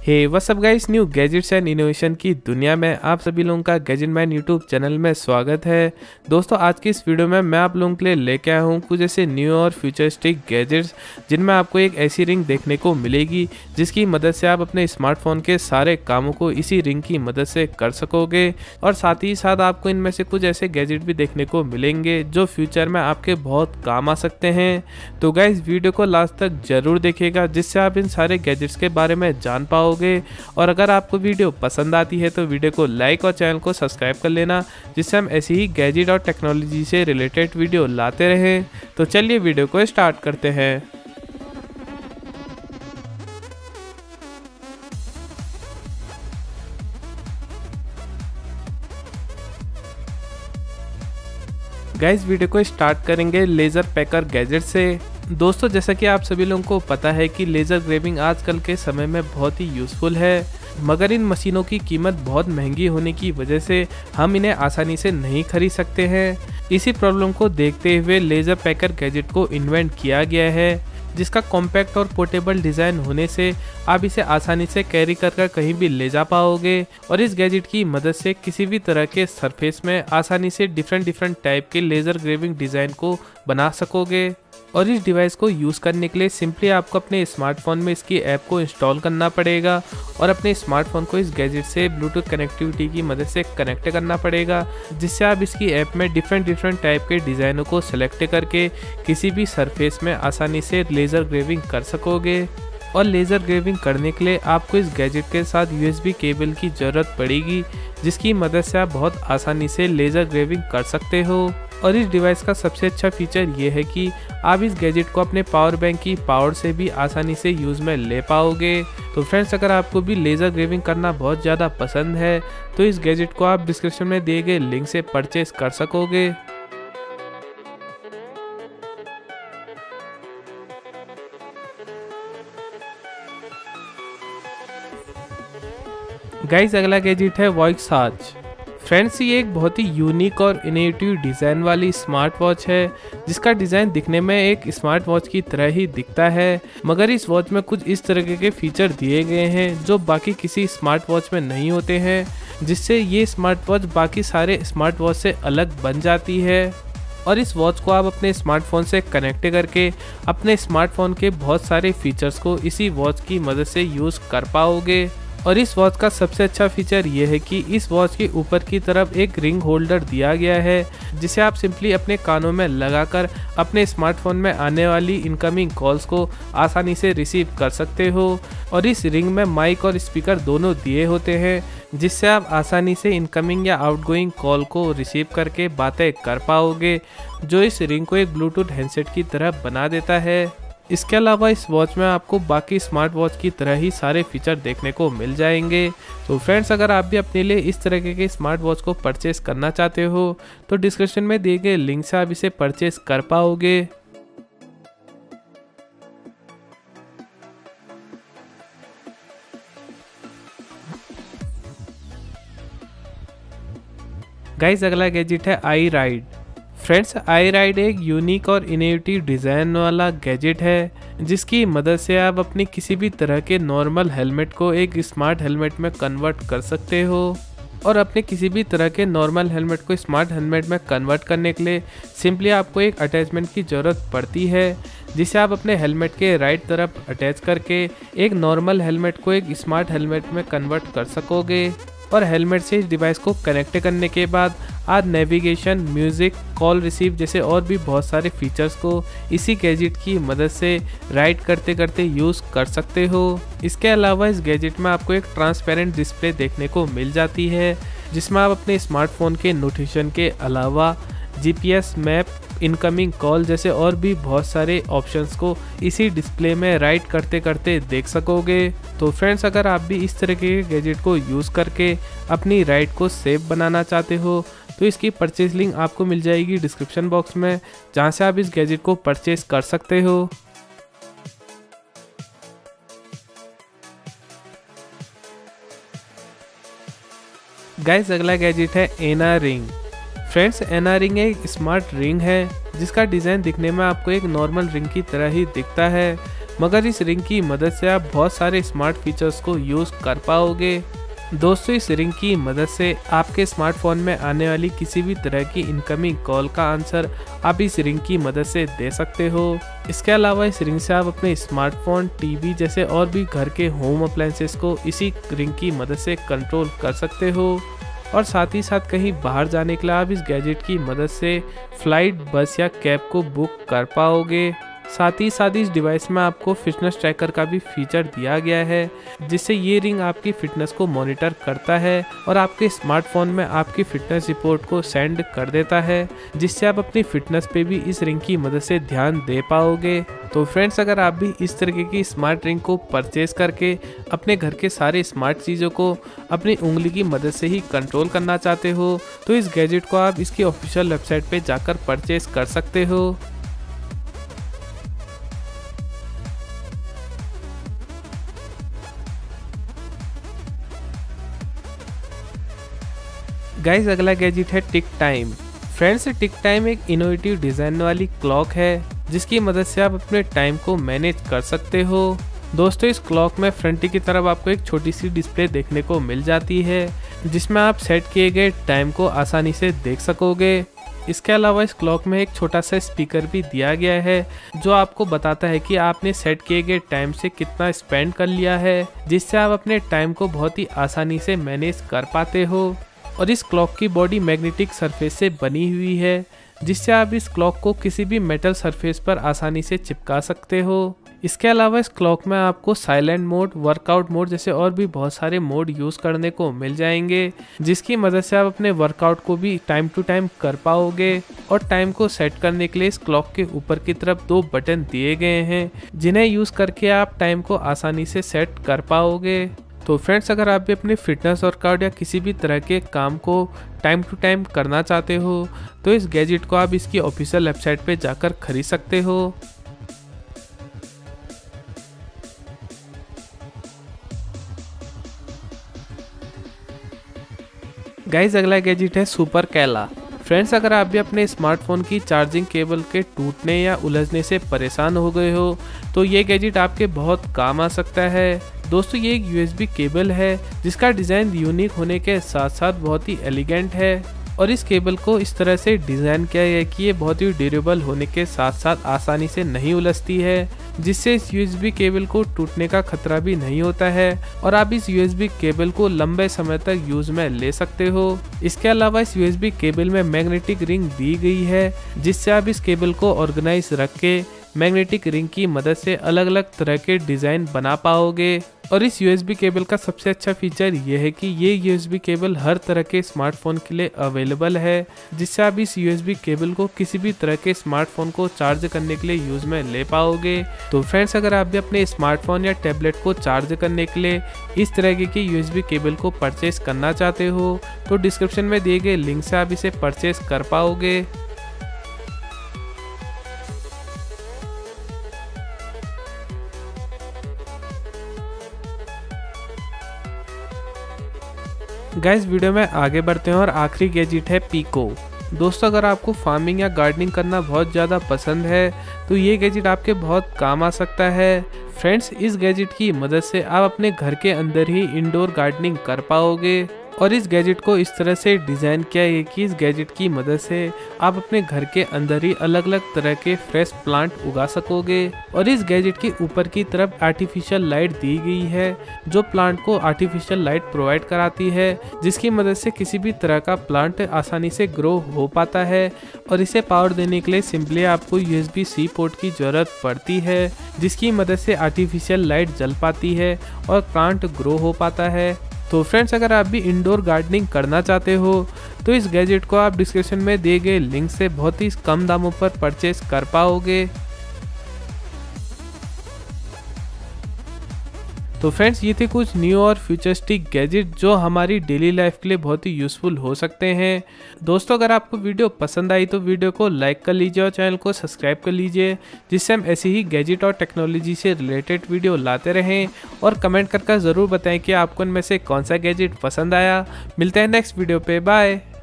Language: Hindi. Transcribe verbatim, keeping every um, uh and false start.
Hey what's up guys, new gadgets and innovation की दुनिया में आप सभी लोगों का गैजेट मैन यूट्यूब चैनल में स्वागत है। दोस्तों, आज की इस वीडियो में मैं आप लोगों के लिए लेके आया हूँ कुछ ऐसे न्यू और फ्यूचरिस्टिक गैजेट्स जिनमें आपको एक ऐसी रिंग देखने को मिलेगी जिसकी मदद से आप अपने स्मार्टफोन के सारे कामों को इसी रिंग की मदद से कर सकोगे। और साथ ही साथ आपको इनमें से कुछ ऐसे गैजेट भी देखने को मिलेंगे जो फ्यूचर में आपके बहुत काम आ सकते हैं। तो गाइस, वीडियो को लास्ट तक जरूर देखिएगा जिससे आप इन सारे गैजेट्स के बारे में जान पाओगे। और अगर आपको वीडियो पसंद आती है तो वीडियो को लाइक और चैनल को सब्सक्राइब कर लेना जिससे हम ऐसी ही गैजेट और टेक्नोलॉजी से रिलेटेड वीडियो लाते रहें। तो चलिए वीडियो को स्टार्ट करते हैं। गाइस, वीडियो को स्टार्ट करेंगे लेज़र पैकर गैजेट से। दोस्तों, जैसा कि आप सभी लोगों को पता है कि लेज़र ग्रेविंग आजकल के समय में बहुत ही यूज़फुल है, मगर इन मशीनों की कीमत बहुत महंगी होने की वजह से हम इन्हें आसानी से नहीं खरीद सकते हैं। इसी प्रॉब्लम को देखते हुए लेज़र पैकर गैजेट को इन्वेंट किया गया है जिसका कॉम्पैक्ट और पोर्टेबल डिज़ाइन होने से आप इसे आसानी से कैरी कर कर कहीं भी ले जा पाओगे। और इस गैजेट की मदद से किसी भी तरह के सरफेस में आसानी से डिफरेंट डिफरेंट टाइप के लेज़र ग्रेविंग डिज़ाइन को बना सकोगे। और इस डिवाइस को यूज़ करने के लिए सिंपली आपको अपने स्मार्टफोन में इसकी ऐप को इंस्टॉल करना पड़ेगा और अपने स्मार्टफोन को इस गैजेट से ब्लूटूथ कनेक्टिविटी की मदद से कनेक्ट करना पड़ेगा, जिससे आप इसकी ऐप में डिफरेंट डिफरेंट टाइप के डिज़ाइनों को सेलेक्ट करके किसी भी सरफेस में आसानी से लेज़र ग्रेविंग कर सकोगे। और लेज़र ग्रेविंग करने के लिए आपको इस गैजेट के साथ यूएसबी केबल की ज़रूरत पड़ेगी जिसकी मदद से आप बहुत आसानी से लेज़र ग्रेविंग कर सकते हो। और इस डिवाइस का सबसे अच्छा फीचर ये है कि आप इस गैजेट को अपने पावर बैंक की पावर से भी आसानी से यूज़ में ले पाओगे। तो फ्रेंड्स, अगर आपको भी लेज़र ग्रेविंग करना बहुत ज़्यादा पसंद है तो इस गैजेट को आप डिस्क्रिप्शन में दिए गए लिंक से परचेस कर सकोगे। गाइस, अगला गैजेट है वॉइक्सार्ज। फ्रेंड्स, ये एक बहुत ही यूनिक और इनोवेटिव डिज़ाइन वाली स्मार्ट वॉच है जिसका डिज़ाइन दिखने में एक स्मार्ट वॉच की तरह ही दिखता है, मगर इस वॉच में कुछ इस तरह के फीचर दिए गए हैं जो बाकी किसी स्मार्ट वॉच में नहीं होते हैं, जिससे ये स्मार्ट वॉच बाकी सारे स्मार्ट वॉच से अलग बन जाती है। और इस वॉच को आप अपने स्मार्टफोन से कनेक्ट करके अपने स्मार्टफोन के बहुत सारे फीचर्स को इसी वॉच की मदद से यूज़ कर पाओगे। और इस वॉच का सबसे अच्छा फीचर ये है कि इस वॉच के ऊपर की तरफ एक रिंग होल्डर दिया गया है जिसे आप सिंपली अपने कानों में लगाकर अपने स्मार्टफोन में आने वाली इनकमिंग कॉल्स को आसानी से रिसीव कर सकते हो। और इस रिंग में माइक और स्पीकर दोनों दिए होते हैं जिससे आप आसानी से इनकमिंग या आउटगोइंग कॉल को रिसीव करके बातें कर पाओगे, जो इस रिंग को एक ब्लूटूथ हैंडसेट की तरह बना देता है। इसके अलावा इस वॉच में आपको बाकी स्मार्ट वॉच की तरह ही सारे फीचर देखने को मिल जाएंगे। तो फ्रेंड्स, अगर आप भी अपने लिए इस तरह के स्मार्ट वॉच को परचेस करना चाहते हो तो डिस्क्रिप्शन में दिए गए लिंक से आप इसे परचेस कर पाओगे। गाइस, अगला गैजेट है I ride. Friends, I ride एक यूनिक और इनोवेटिव डिज़ाइन वाला गैजेट है जिसकी मदद से आप अपनी किसी भी तरह के नॉर्मल हेलमेट को एक स्मार्ट हेलमेट में कन्वर्ट कर सकते हो। और अपने किसी भी तरह के नॉर्मल हेलमेट को स्मार्ट हेलमेट में कन्वर्ट करने के लिए सिंपली आपको एक अटैचमेंट की ज़रूरत पड़ती है जिसे आप अपने हेलमेट के राइट तरफ अटैच करके एक नॉर्मल हेलमेट को एक स्मार्ट हेलमेट में कन्वर्ट कर सकोगे। और हेलमेट से इस डिवाइस को कनेक्ट करने के बाद आप नेविगेशन, म्यूज़िक, कॉल रिसीव जैसे और भी बहुत सारे फीचर्स को इसी गैजेट की मदद से राइड करते करते यूज़ कर सकते हो। इसके अलावा इस गैजेट में आपको एक ट्रांसपेरेंट डिस्प्ले देखने को मिल जाती है जिसमें आप अपने स्मार्टफोन के नोटिफिकेशन के अलावा जीपीएस, मैप, इनकमिंग कॉल जैसे और भी बहुत सारे ऑप्शंस को इसी डिस्प्ले में राइड करते करते देख सकोगे। तो फ्रेंड्स, अगर आप भी इस तरह के गैजेट को यूज़ करके अपनी राइड को सेफ बनाना चाहते हो तो इसकी परचेज लिंक आपको मिल जाएगी डिस्क्रिप्शन बॉक्स में, जहां से आप इस गैजेट को परचेज कर सकते हो। गाइस, अगला गैजेट है Ana ring. Friends, Ana ring एक स्मार्ट रिंग है जिसका डिज़ाइन दिखने में आपको एक नॉर्मल रिंग की तरह ही दिखता है, मगर इस रिंग की मदद से आप बहुत सारे स्मार्ट फीचर्स को यूज़ कर पाओगे। दोस्तों इस रिंग की मदद से आपके स्मार्टफोन में आने वाली किसी भी तरह की इनकमिंग कॉल का आंसर आप इस रिंग की मदद से दे सकते हो। इसके अलावा इस रिंग से आप अपने स्मार्टफोन, टीवी जैसे और भी घर के होम अप्लायंसेस को इसी रिंग की मदद से कंट्रोल कर सकते हो। और साथ ही साथ कहीं बाहर जाने के लिए आप इस गैजेट की मदद से फ्लाइट, बस या कैब को बुक कर पाओगे। साथ ही साथ इस डिवाइस में आपको फिटनेस ट्रैकर का भी फीचर दिया गया है, जिससे ये रिंग आपकी फिटनेस को मॉनिटर करता है और आपके स्मार्टफोन में आपकी फिटनेस रिपोर्ट को सेंड कर देता है, जिससे आप अपनी फिटनेस पे भी इस रिंग की मदद से ध्यान दे पाओगे। तो फ्रेंड्स, अगर आप भी इस तरीके की स्मार्ट रिंग को परचेज करके अपने घर के सारे स्मार्ट चीज़ों को अपनी उंगली की मदद से ही कंट्रोल करना चाहते हो, तो इस गैजेट को आप इसकी ऑफिशियल वेबसाइट पे जाकर परचेज कर सकते हो। गाइस अगला गैजेट है tick time. Friends, tick time एक इनोवेटिव डिज़ाइन वाली क्लॉक है, जिसकी मदद से आप अपने टाइम को मैनेज कर सकते हो। दोस्तों इस क्लॉक में फ्रंट की तरफ आपको एक छोटी सी डिस्प्ले देखने को मिल जाती है, जिसमें आप सेट किए गए टाइम को आसानी से देख सकोगे। इसके अलावा इस क्लॉक में एक छोटा सा स्पीकर भी दिया गया है, जो आपको बताता है कि आपने सेट किए गए टाइम से कितना स्पेंड कर लिया है, जिससे आप अपने टाइम को बहुत ही आसानी से मैनेज कर पाते हो। और इस क्लॉक की बॉडी मैग्नेटिक सरफेस से बनी हुई है, जिससे आप इस क्लॉक को किसी भी मेटल सरफेस पर आसानी से चिपका सकते हो। इसके अलावा इस क्लॉक में आपको साइलेंट मोड, वर्कआउट मोड जैसे और भी बहुत सारे मोड यूज़ करने को मिल जाएंगे, जिसकी मदद से आप अपने वर्कआउट को भी टाइम टू टाइम कर पाओगे। और टाइम को सेट करने के लिए इस क्लॉक के ऊपर की तरफ दो बटन दिए गए हैं, जिन्हें यूज़ करके आप टाइम को आसानी से सेट कर पाओगे। तो फ्रेंड्स, अगर आप भी अपनी फिटनेस वर्कआउट या किसी भी तरह के काम को टाइम टू टाइम करना चाहते हो, तो इस गैजेट को आप इसकी ऑफिशियल वेबसाइट पे जाकर खरीद सकते हो। गाइस अगला गैजेट है सुपर कैला। फ्रेंड्स, अगर आप भी अपने स्मार्टफोन की चार्जिंग केबल के टूटने या उलझने से परेशान हो गए हो, तो ये गैजेट आपके बहुत काम आ सकता है। दोस्तों ये एक यूएसबी केबल है, जिसका डिज़ाइन यूनिक होने के साथ साथ बहुत ही एलिगेंट है। और इस केबल को इस तरह से डिज़ाइन किया गया है कि ये बहुत ही ड्यूरेबल होने के साथ साथ आसानी से नहीं उलझती है, जिससे इस यूएसबी केबल को टूटने का खतरा भी नहीं होता है और आप इस यूएसबी केबल को लंबे समय तक यूज में ले सकते हो। इसके अलावा इस यूएसबी केबल में मैग्नेटिक रिंग दी गई है, जिससे आप इस केबल को ऑर्गेनाइज रख के मैग्नेटिक रिंग की मदद से अलग अलग तरह के डिज़ाइन बना पाओगे। और इस यूएसबी केबल का सबसे अच्छा फीचर ये है कि ये यूएसबी केबल हर तरह के स्मार्टफोन के लिए अवेलेबल है, जिससे आप इस यूएसबी केबल को किसी भी तरह के स्मार्टफोन को चार्ज करने के लिए यूज में ले पाओगे। तो फ्रेंड्स, अगर आप भी अपने स्मार्टफोन या टैबलेट को चार्ज करने के लिए इस तरह के यूएसबी केबल को परचेज करना चाहते हो, तो डिस्क्रिप्शन में दिए गए लिंक से आप इसे परचेज कर पाओगे। गाइस वीडियो में आगे बढ़ते हैं और आखिरी गैजेट है पीको। दोस्तों अगर आपको फार्मिंग या गार्डनिंग करना बहुत ज़्यादा पसंद है, तो ये गैजेट आपके बहुत काम आ सकता है। फ्रेंड्स, इस गैजेट की मदद से आप अपने घर के अंदर ही इंडोर गार्डनिंग कर पाओगे। और इस गैजेट को इस तरह से डिज़ाइन किया है कि इस गैजेट की मदद से आप अपने घर के अंदर ही अलग अलग तरह के फ्रेश प्लांट उगा सकोगे। और इस गैजेट के ऊपर की तरफ आर्टिफिशियल लाइट दी गई है, जो प्लांट को आर्टिफिशियल लाइट प्रोवाइड कराती है, जिसकी मदद से किसी भी तरह का प्लांट आसानी से ग्रो हो पाता है। और इसे पावर देने के लिए सिंपली आपको यूएसबी सी पोर्ट की ज़रूरत पड़ती है, जिसकी मदद से आर्टिफिशियल लाइट जल पाती है और प्लांट ग्रो हो पाता है। तो फ्रेंड्स, अगर आप भी इंडोर गार्डनिंग करना चाहते हो, तो इस गैजेट को आप डिस्क्रिप्शन में दिए गए लिंक से बहुत ही कम दामों पर परचेज कर पाओगे। तो फ्रेंड्स, ये थे कुछ न्यू और फ्यूचरिस्टिक गैजेट जो हमारी डेली लाइफ के लिए बहुत ही यूज़फुल हो सकते हैं। दोस्तों अगर आपको वीडियो पसंद आई तो वीडियो को लाइक कर लीजिए और चैनल को सब्सक्राइब कर लीजिए, जिससे हम ऐसी ही गैजेट और टेक्नोलॉजी से रिलेटेड वीडियो लाते रहें। और कमेंट करके ज़रूर बताएं कि आपको इनमें से कौन सा गैजेट पसंद आया। मिलते हैं नेक्स्ट वीडियो पे, बाय।